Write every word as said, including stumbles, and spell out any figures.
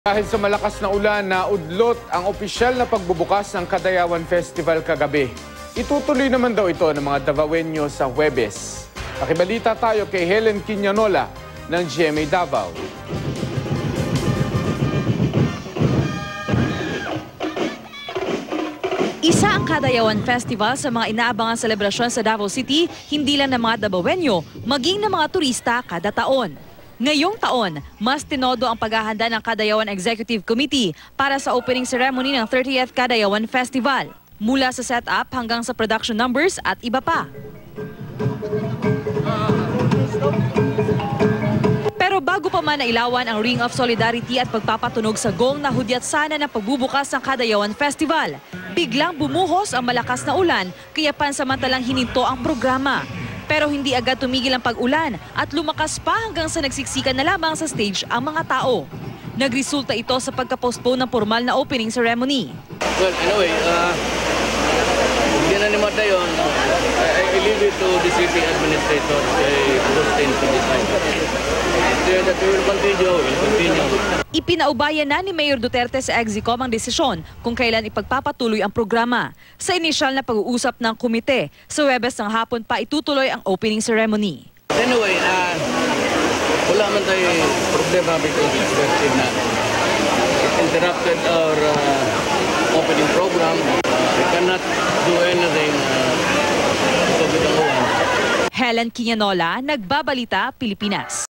Dahil sa malakas na ulan, naudlot ang opisyal na pagbubukas ng Kadayawan Festival kagabi. Itutuloy naman daw ito ng mga Davaoenyo sa Huwebes. Pakibalita tayo kay Helen Quinanola ng G M A Davao. Isa ang Kadayawan Festival sa mga inaabangang selebrasyon sa Davao City, hindi lang ng mga Davaoenyo, maging ng mga turista kada taon. Ngayong taon, mas tinodo ang paghahanda ng Kadayawan Executive Committee para sa opening ceremony ng thirtieth Kadayawan Festival. Mula sa setup hanggang sa production numbers at iba pa. Pero bago pa man nailawan ang Ring of Solidarity at pagpapatunog sa gong na hudyat sana ng pagbubukas ng Kadayawan Festival, biglang bumuhos ang malakas na ulan kaya pansamantalang hininto ang programa. Pero hindi agad tumigil ang pag-ulan at lumakas pa hanggang sa nagsiksikan na lamang sa stage ang mga tao. Nagresulta ito sa pagka-postpone ng formal na opening ceremony. Well, anyway, uh, hindi na ni Mata yun. I, I leave it to the city administrator to decide. That we will continue, we will continue. Ipinaubayan na ni Mayor Duterte sa Exicom ang desisyon kung kailan ipagpapatuloy ang programa. Sa inisyal na pag-uusap ng komite, sa Huwebes ng hapon pa itutuloy ang opening ceremony. Anyway, uh, wala man tayo problema because it's effective na interrupted our uh, opening program. Uh, we cannot do anything uh, because of the ulan. Helen Quinanola, Nagbabalita, Pilipinas.